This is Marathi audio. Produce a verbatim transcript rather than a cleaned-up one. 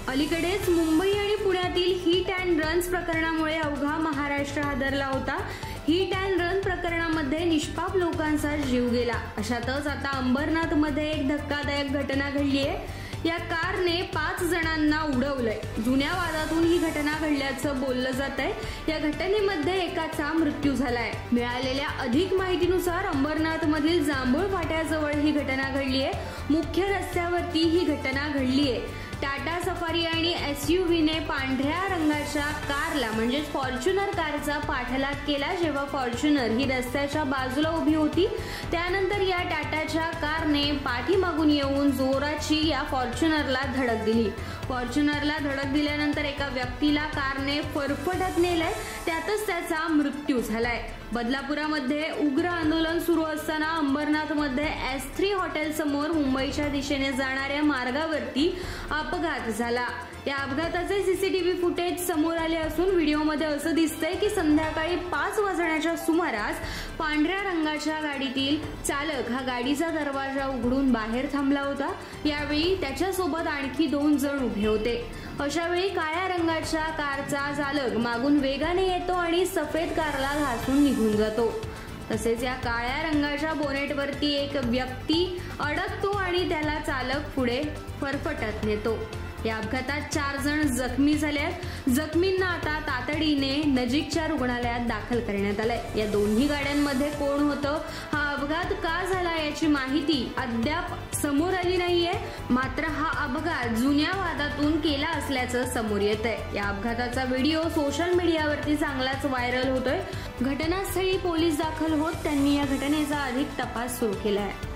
अलीकडेच मुंबई आणि पुण्यातील हिट अँड रन्स प्रकरणामुळे अवघा महाराष्ट्र हादरला होता। हिट अँड रन प्रकरणामध्ये निष्पाप लोकांचा जीव गेला। अशातच आता अंबरनाथ मध्ये एक धक्कादायक घटना घडली आहे। या कारने पाच जणांना उडवलंय। जुन्या वादातून ही घटना घडल्याचं बोललं जात आहे। या घटनेमध्ये एकाचा मृत्यू झालाय। मिळालेल्या अधिक माहितीनुसार अंबरनाथ मधील जांभूळ फाट्याजवळ ही घटना घडली आहे। मुख्य रस्त्यावरती ही घटना घडली आहे। टाटा सफारी आणि एसयूव्हीने पांढऱ्या रंगाच्या कारला म्हणजे फॉर्च्युनर कारचा पाठलाग केला। जेव्हा फॉर्च्युनर ही रस्त्याच्या बाजूला उभी होती त्यानंतर या टाटाच्या कारने पाठीमागून येऊन जोराची या फॉर्च्युनरला धडक दिली। फॉर्च्युनरला धडक दिल्यानंतर एका व्यक्तीला कारने फरफटत नेलंय, त्यातच त्याचा मृत्यू झालाय। बदलापुरामध्ये उग्र आंदोलन सुरू असताना अंबरनाथ मध्ये एस थ्री हॉटेल समोर मुंबईच्या दिशेने जाणाऱ्या मार्गावरती अपघात झाला। या अपघाताचे सीसीटीव्ही फुटेज समोर आले असून व्हिडिओमध्ये असं दिसतंय की संध्याकाळी पाच वाजण्याच्या सुमारास पांढऱ्या रंगाच्या गाडीतील चालक हा गाडीचा दरवाजा उघडून बाहेर थांबला होता। यावेळी त्याच्यासोबत आणखी दोन जण उभे होते। अशा वेळी काळ्या रंगाच्या कारचा चालक मागून वेगाने येतो आणि सफेद कारला घासून निघून जातो। तसेच या काळ्या रंगाच्या बोनेटवरती एक व्यक्ती अडकतो आणि त्याला चालक पुढे फरफटत नेतो। या अपघातात चार जण जखमी झाले आहेत। जखमींना आता तातडीने नजीकच्या रुग्णालयात दाखल करण्यात आलंय। या दोन्ही गाड्यांमध्ये कोण होतं, हा अपघात का झाला याची माहिती अद्याप समोर आली नाहीये। मात्र हा अपघात जुन्या वादातून केला असल्याचं समोर येतंय। या अपघाताचा व्हिडिओ सोशल मीडियावरती चांगलाच व्हायरल होतोय। घटनास्थळी पोलीस दाखल होत त्यांनी या घटनेचा अधिक तपास सुरू केला आहे।